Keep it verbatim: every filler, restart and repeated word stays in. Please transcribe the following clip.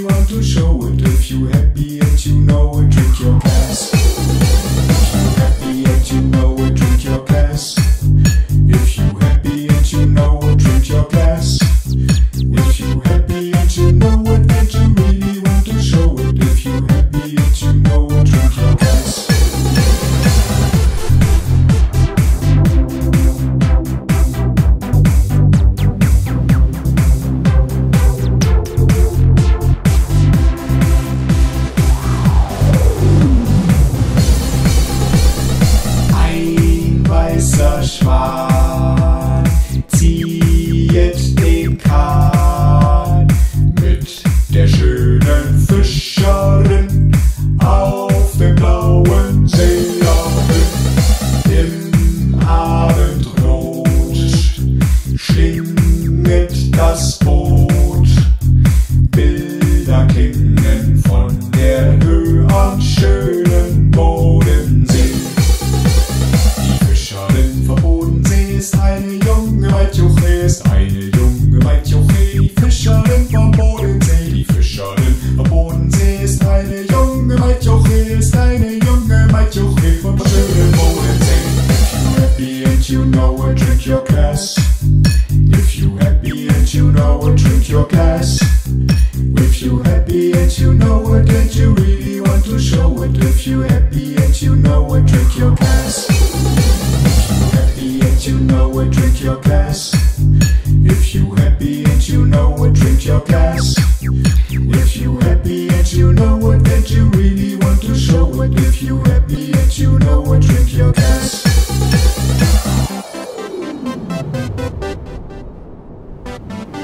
really want to show it. If you happy and you know it, drink your glass. If you happy and you know it, drink your glass. If you happy and you know it, drink your glass. If you happy and you know it, that you really want to show it. If you happy and you know it, drink your glass. Weißer Schwan ziehet den Kahn mit der schönen Fischerin auf dem blauen See. Im Abendrot schlinget das Boot, Bilder klingen von der Höhe am schönen Bodensee. Ist eine junge Weitjuche, ist eine junge Weitjuche, die Fischerin vom Bodensee. Die Fischerin vom Bodensee ist eine junge Weitjuche, ist eine junge Weitjuche vom schönen Bodensee. If you happy and you know it, drink your glass. If you happy and you know it, drink your glass. If you happy and you know it, and you really want to show it. If you happy and you know it, drink your glass. And you know it, drink your glass. If you happy and you know it, drink your glass. If you happy and you know it, that you really want to show it. If you happy and you know it, drink your glass.